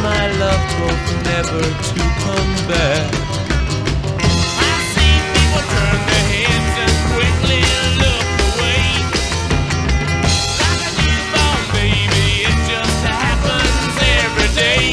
my love broke, never to come back. I see people turn their heads and quickly look away. Like a newborn baby, it just happens every day.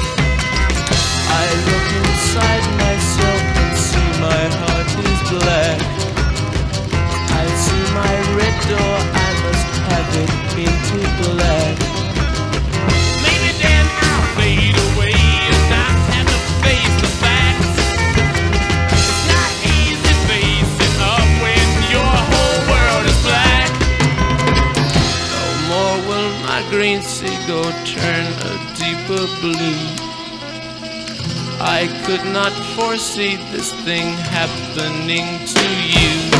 I look inside myself and see my heart is black. I see my red door, I must have it painted black. Maybe then I'll fade away and not have to face the facts. It's not easy facing up when your whole world is black. No more will my green seagull turn a deeper blue. I could not foresee this thing happening to you.